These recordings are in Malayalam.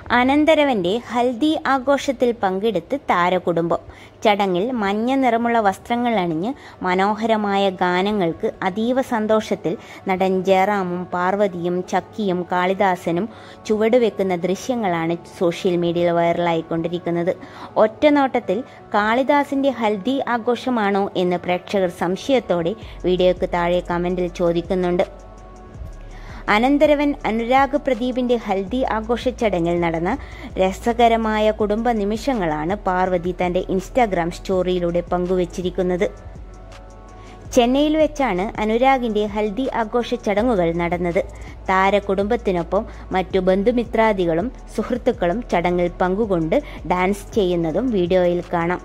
അനന്തരവന്റെ ഹൽദി ആഘോഷത്തിൽ പങ്കെടുത്ത് താരകുടുംബം. ചടങ്ങിൽ മഞ്ഞ നിറമുള്ള വസ്ത്രങ്ങൾ അണിഞ്ഞ് മനോഹരമായ ഗാനങ്ങൾക്ക് അതീവ സന്തോഷത്തിൽ നടൻ ജയറാമും പാർവതിയും ചക്കിയും കാളിദാസനും ചുവടുവെക്കുന്ന ദൃശ്യങ്ങളാണ് സോഷ്യൽ മീഡിയയിൽ വൈറലായിക്കൊണ്ടിരിക്കുന്നത്. ഒറ്റനോട്ടത്തിൽ കാളിദാസിന്റെ ഹൽദി ആഘോഷമാണോ എന്ന് പ്രേക്ഷകർ സംശയത്തോടെ വീഡിയോയ്ക്ക് താഴെ കമന്റിൽ ചോദിക്കുന്നുണ്ട്. അനന്തരവൻ അനുരാഗ് പ്രദീപിന്റെ ഹൽദി ആഘോഷ ചടങ്ങിൽ നടന്ന രസകരമായ കുടുംബ നിമിഷങ്ങളാണ് പാർവതി തന്റെ ഇൻസ്റ്റാഗ്രാം സ്റ്റോറിയിലൂടെ പങ്കുവച്ചിരിക്കുന്നത്. ചെന്നൈയിൽ വെച്ചാണ് അനുരാഗിന്റെ ഹൽദി ആഘോഷ ചടങ്ങുകൾ നടന്നത്. താരകുടുംബത്തിനൊപ്പം മറ്റു ബന്ധുമിത്രാദികളും സുഹൃത്തുക്കളും ചടങ്ങിൽ പങ്കുകൊണ്ട് ഡാൻസ് ചെയ്യുന്നതും വീഡിയോയിൽ കാണാം.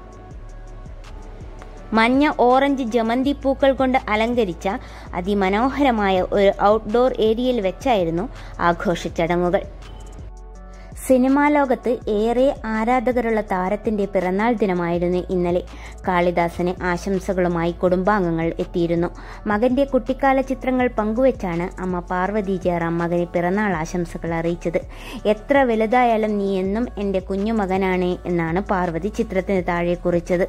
മഞ്ഞ ഓറഞ്ച് ജമന്തി പൂക്കൾ കൊണ്ട് അലങ്കരിച്ച അതിമനോഹരമായ ഒരു ഔട്ട്ഡോർ ഏരിയയിൽ വെച്ചായിരുന്നു ആഘോഷ ചടങ്ങുകൾ. സിനിമാ ലോകത്ത് ഏറെ ആരാധകരുള്ള താരത്തിന്റെ പിറന്നാൾ ദിനമായിരുന്നു ഇന്നലെ. കാളിദാസന് ആശംസകളുമായി കുടുംബാംഗങ്ങൾ എത്തിയിരുന്നു. മകന്റെ കുട്ടിക്കാല ചിത്രങ്ങൾ പങ്കുവച്ചാണ് അമ്മ പാർവതി ജയറാം മകന് പിറന്നാൾ ആശംസകൾ അറിയിച്ചത്. എത്ര വലുതായാലും നീ എന്നും എൻ്റെ കുഞ്ഞുമകനാണ് എന്നാണ് പാർവതി ചിത്രത്തിന് താഴെ കുറിച്ചത്.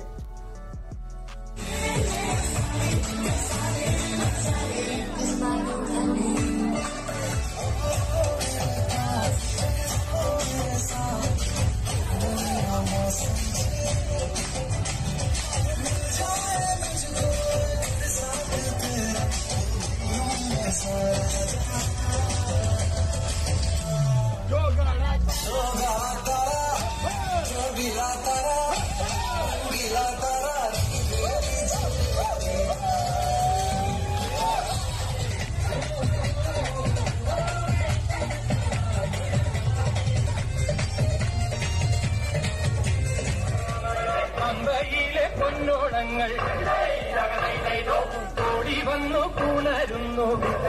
പൊന്നോണങ്ങൾ ഓടി വന്നു പുണരുന്നു.